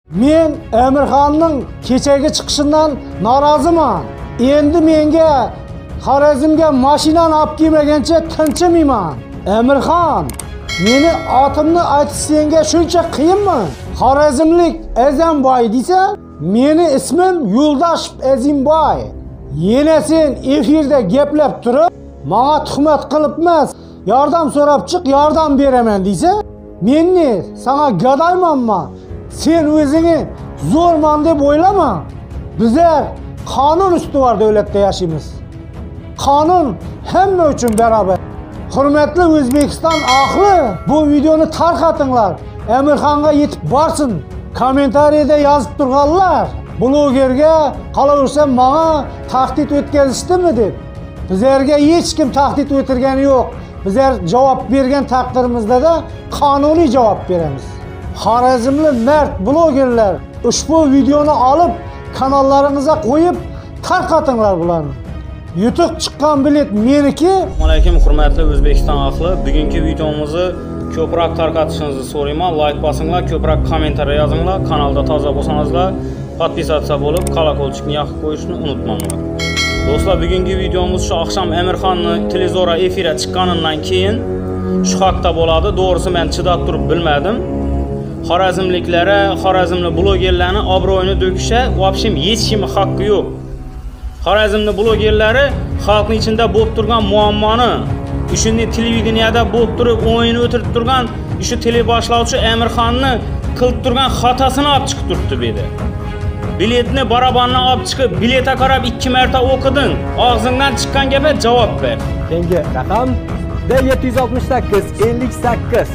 Men Emirxonning kechagi chiqishidan noroziman. Endi menga Xorazmga mashinani olib kelmaguncha tinchimayman. Emirxon, meni otimni aytish senga shuncha qiyinmi? Xorazmlik Azimboy desa, meni ismim Yo'ldosh Azimboy. Yana sen efirda gaplab turib, menga tuhmat qilib emas, yordam so'rab chiq, yordam beraman desa, men ne, sana gadaymanmi? Sen o'zingni zo'rman deb o'ylama. Bizlar qonun ustuvor davlatda yashaymiz. Qonun hamma uchun barobar. Hurmatli O'zbekiston ahli, bu videoni tarqatinglar. Emirxonga yetib borsin. Kommentariyada yozib turganlar, blogerga qolaversa menga tahdid o'tkazishdimi deb. Bizlarga hech kim tahdid o'tirgani yo'q. Bizlar javob bergan taqdirimizda da qonuniy javob beramiz. Xorazmli mard blogerlar, ushbu videoni olib kanallaringizga qo'yib tarqatinglar bularni. Yutuq chiqqan bilet meniki. Assalomu alaykum hurmatli O'zbekiston ahli. Bugungi videomizni ko'proq tarqatishingizni so'rayman. Like bosinglar, ko'proq kommentariy yozinglar. Kanalda toza bo'lsangizlar, podpisatsiya bo'lib, kolokolchikni yoqib qo'yishni unutmanglar. Do'stlar, bugungi videomiz shu oqshom Emirxonning televizor efirga chiqqanidan keyin shu haqda bo'ladi. To'g'risi men chidab turib bilmadim. Xorazmliklari, Xorazmli blogerlarni obro'yini to'kisha, vobshim hech kimning haqqi yo'q. Xorazmli blogerlari xalqning ichida bo'lib turgan muammoni, ishini televideniyada bo'lib turib, o'yinni o'tirib turgan, shu teleboshlovchi Emirxonni qilib turgan xatosini olib chiqib turibdi bu yerda. Biletni barabandan olib chiqib, bileta qarab 2 marta o'qiding. Og'zingdan chiqqan gapga javob ber. Yangi raqam D768 58.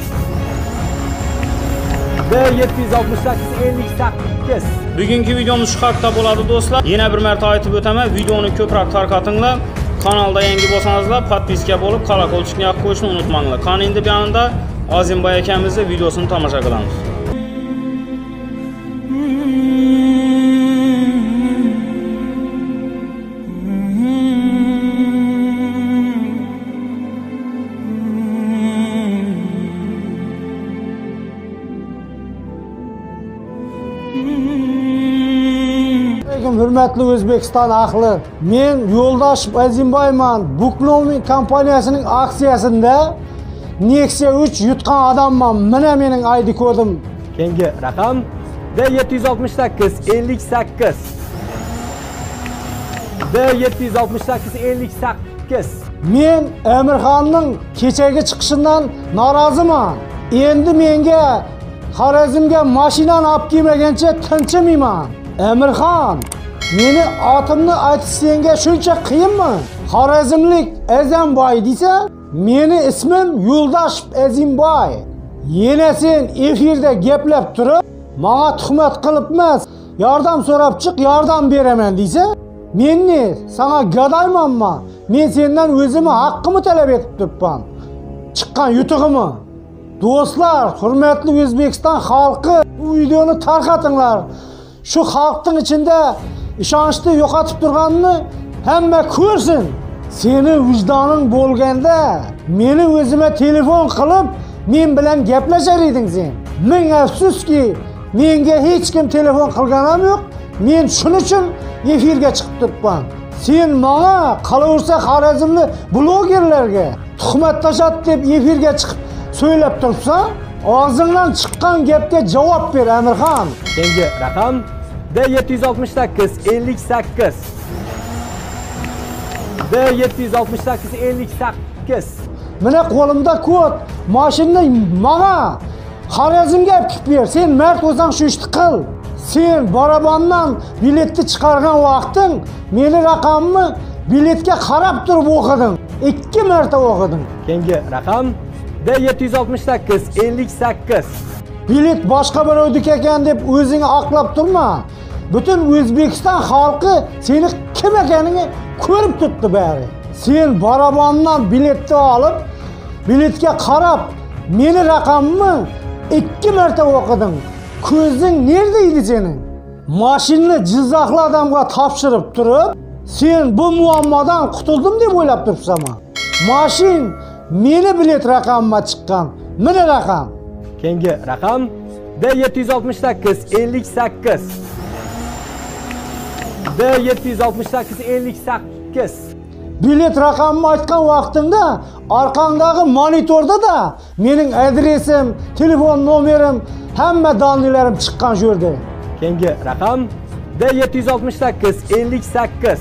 D768 Bugungi videomiz shu haqda bo'ladi do'stlar. Yana bir marta aytib o'taman, videoni ko'proq tarqatinglar. Kanalda yangi bo'lsangizlar, podpiska bo'lib, kolokolchikni yoqib qo'yishni unutmanglar. Qani endi bu yonda Azimboy akamizning videosini tomosha qilamiz. Hurmatli O'zbekiston ahli, men Yo'ldosh Azimboyman. Buknovning kompaniyasining aksiyasida Nexia 3 yutgan odamman. Mana mening ID kodim. Yangi raqam D768 58. D768 58. Men Emirxonning kechagi chiqishidan noroziman. Endi menga Xorazmga mashinani olib kelmaguncha tinchimayman. Emirxon, meni otimni aytish senga shuncha qiyinmi? Xorazmlik Azimboy desa, meni ismim Yo'ldosh Azimboy. Yana sen efirda gaplab turib, menga tuhmat qilib emas, yordam so'rab chiq, yordam beraman desa, men ne, sana gadaymanmi? Men sendan o'zimni haqqimni talab etib turibman. Chiqqan yutug'imni. Do'stlar, hurmatli O'zbekiston xalqi, bu videoni tarqatinglar. Shu xalqning ichida ishonchni yo'qotib turganini hamma ko'rsin. Seni vijdoning bo'lganda, meni o'zimga telefon qilib, men bilan gaplashar eding sen. Ming afsuski, menga hech kim telefon qilganim yo'q. Men shuning uchun efirga chiqib turibman. Sen menga qolaversa Xorazmli blogerlarga tuhmat tashat deb efirga chiqib so'ylab turibsan. Og'zingdan chiqqan gapga javob ber Emirxon. Yangi raqam D768 58. D768 58. Mana qo'limda kod, mashinani menga Xorazmga olib ber. Sen mard bo'lsang shu ishni qil. Sen barabandan biletni chiqargan vaqting, meni raqamimni biletga qarab turib o'qiding. 2 marta o'qiding. Yangi raqam D768 58. Bilet boshqa birovniki ekan deb o'zingni oqlab turma. Butun O'zbekiston xalqi seni kim ekanini ko'rib turibdi bari. Sen barabandan biletni olib, biletga qarab, meni raqamimni 2 marta o'qiding. Ko'zing nerede edi sening? Mashinani Jizzaxli odamga topshirib turib, sen bu muammodan qutuldim deb o'ylab turibsanmi? Mashin meni bilet raqamimga chiqqan. Mana raqam. Yangi raqam D768 58. D768 58. Bilet raqamını aytgan vaqtingda arqangdagi monitorda da mening adresim, telefon nomerim, hamma danlilarim chiqqan shu yerda. Keyingi raqam D768 58.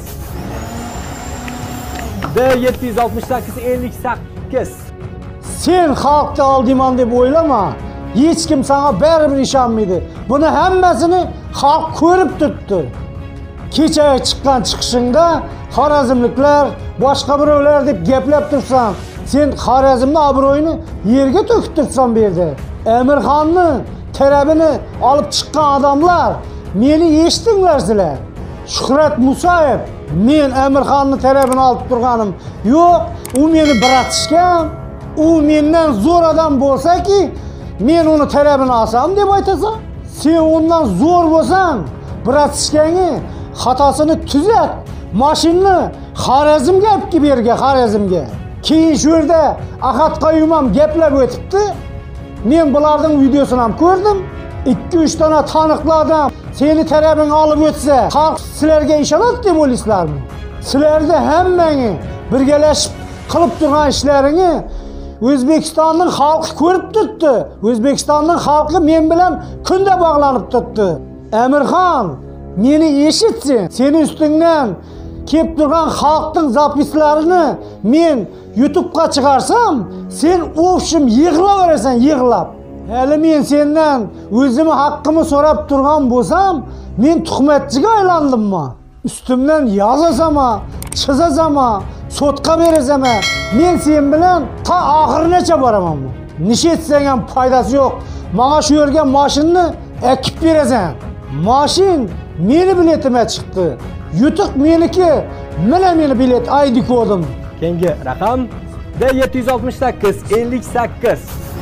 D768 58. Sen xalqni aldiyman deb o'ylama. Hech kim sana baribir ishonmaydi. Buni hammasini xalq ko'rib turibdi. Kecha chiqqan chiqishingda Xorazmliklar, boshqa birovlar deb gaplab tursan, sen Xorazmning obro'yini yerga to'kib tursan bu yerda. Amirxonni tarabini olib chiqqan odamlar, meni eshitdinglar sizlar. Shuhrat Musayev, men Amirxonni tarabini olib turganim yo'q, u meni biratishgan. U mendan zo'r odam bo'lsa-ki, men uni tarabini olsam deb aytasan. Sen undan zo'r bo'lsang, biratishgani xatosini tuzat. Mashinani Xorazmga olib kelib berga, Xorazmga. Keyin shu yerda Ahad Qayum ham gaplab o'tibdi. Men bularning videosini ham ko'rdim. 2-3 dona taniqli odam seni tarabingga olib o'tsa, xalq sizlarga ishonadi deb o'ylaysizlarmi? Sizlarda hammangiz birgalashib qilib turgan ishlaringizni O'zbekistonning xalqi ko'rib turibdi. O'zbekistonning xalqi men bilan kunda bog'lanib turibdi. Amirxon, meni eshitsin. Seni ustingdan kelib turgan xalqning zapislarini men YouTube'ga chiqarsam, sen o'shim yig'laverasan, yig'lab. Hali men sendan o'zimni haqqimni so'rab turgan bo'lsam, men tuhmatchiga aylandimmi? Ustimdan yozasam-a, chizasam-a, sotqa berasam-a, men sen bilan ta oxirigacha boramanmi? Nish etsang ham foydasi yo'q. Menga shu yerga mashinani ekib berasan. Mashin meni biletimga chiqdi. Yutuq meniki, mana meni bilet ID kodim. Keyingi raqam D768 58.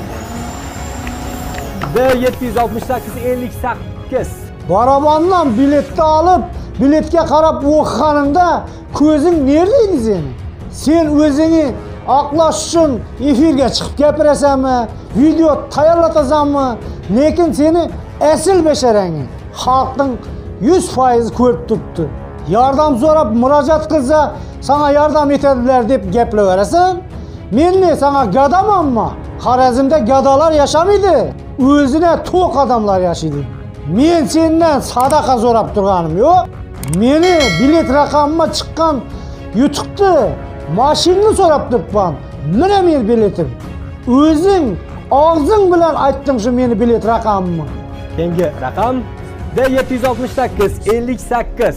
D768 58. Barabandan biletni olib, biletga qarab o'qiganingda ko'zing nerda edi seni? Sen o'zingni oqlash uchun efirga chiqib gapirasanmi, video tayyorlatasanmi? Lekin seni asl basharangni xalqning 100% ko'rib turibdi. Yordam so'rab murojaat qilsa, sana yordam etadilar deb gaplayverasan. Men sana gadamanmi? Xorazmda gadalar yashamaydi. O'zine to'q odamlar yashaydi. Men sendan sadaqa so'rab turganim yo'q. Meni bilet raqamima chiqqan yutuqni, mashinani so'rab turibman. Mana men biletim. O'zing og'zing bilan aytding shu meni bilet raqamimni. Keyingi raqam D768 58.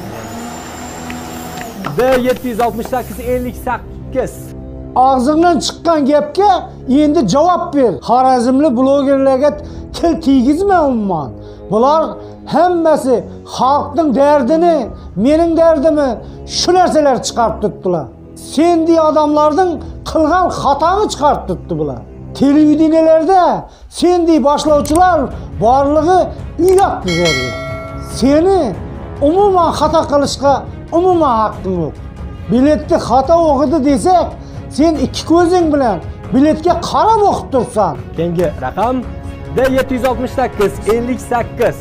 D768 58. Og'zingdan chiqqan gapga endi javob ber. Xorazmli blogerlarga til tegizma umuman. Bular hammasi xalqning dardini, mening dardimni shu narsalar chiqarib turibdilar. Sendi odamlarning qilgan xatoni chiqarib turibdi bular. Televideniyalarda sendi boshlovchilar borligi uyat bizlarga. Seni umuman xato qilishga umuman haqqing yo'q. Biletni xato o'qidi desak, sen ikki ko'zing bilan biletga qarab o'qib tursan. Keyingi raqam D768 58.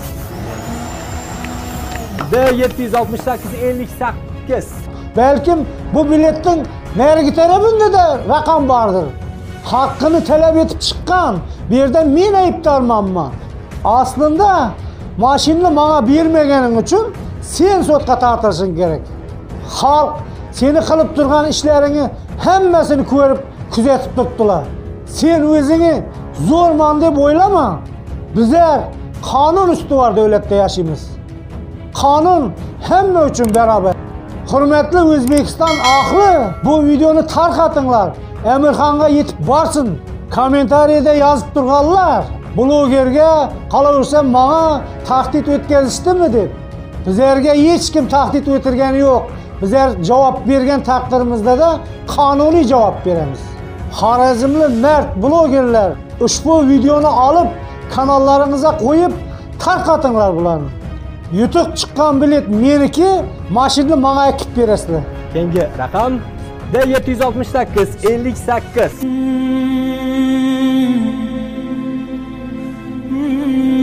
D768 58. Balkim bu biletning narigi tarafında da raqam bordir. Haqqini talab etib chiqqan, bu yerda men aybdormanmi? Aslında mashinani menga bermaganing uchun sen sotga tortilishing kerak. Xalq seni qilib turgan ishlaringni hammasini ko'rib, kuzatib turibdilar. Sen o'zingni zo'rman deb o'ylama. Bizlar qonun ustuvor davlatda yashaymiz. Qonun hamma uchun barobar. Hurmatli O'zbekiston ahli, bu videoni tarqatinglar. Amirxonga yetib borsin. Kommentariyada yozib turganlar, blogerga qolaversa menga tahdid o'tkazishdimi deb. Bizlarga hech kim tahdid o'tirgani yo'q. Bizlar javob bergan taqdirimizda da qonuniy javob beramiz. Xorazmli mard blogerlar ushbu videoni olib kanallaringizga qo'yib tarqatinglar bularni. Yutuq chiqqan bilet meniki, mashinani menga ekib berasizlar. Keyingi raqam D768 58.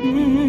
Ey